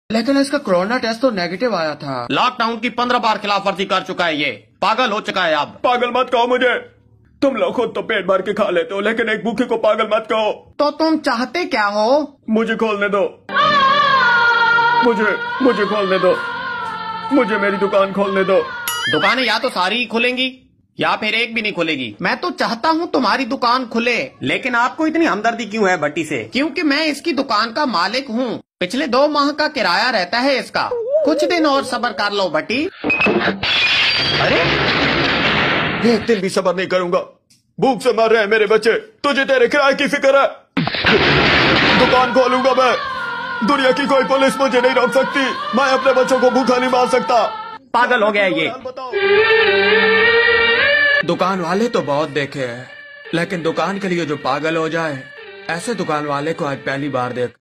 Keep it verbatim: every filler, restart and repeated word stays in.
लेकिन इसका corona test तो नेगेटिव आया था। लॉकडाउन की पंद्रह बार खिलाफ वर्जी कर चुका है, ये पागल हो चुका है अब। पागल मत कहो मुझे, तुम लोग खुद तो पेट भर के खा लेते हो, लेकिन एक भूखे को पागल मत कहो। तो तुम चाहते क्या हो? मुझे खोलने दो, मुझे मुझे खोलने दो, मुझे मेरी दुकान खोलने दो। दुकानें या तो सारी ही खुलेंगी या फिर एक भी नहीं खुलेगी। मैं तो चाहता हूँ तुम्हारी दुकान खुले। लेकिन आपको इतनी हमदर्दी क्यों है भट्टी से? क्योंकि मैं इसकी दुकान का मालिक हूँ। पिछले दो माह का किराया रहता है इसका। कुछ दिन और सब्र कर लो भट्टी। अरे एक दिन भी सब्र नहीं करूंगा, भूख से मर रहे हैं मेरे बच्चे, तुझे तेरे किराए की फिक्र है। दुकान खोलूंगा मैं, दुनिया की कोई पुलिस मुझे नहीं रोक सकती, मैं अपने बच्चों को भूखा नहीं मार सकता। पागल हो गया ये। दुकान वाले तो बहुत देखे हैं, लेकिन दुकान के लिए जो पागल हो जाए, ऐसे दुकान वाले को आज पहली बार देख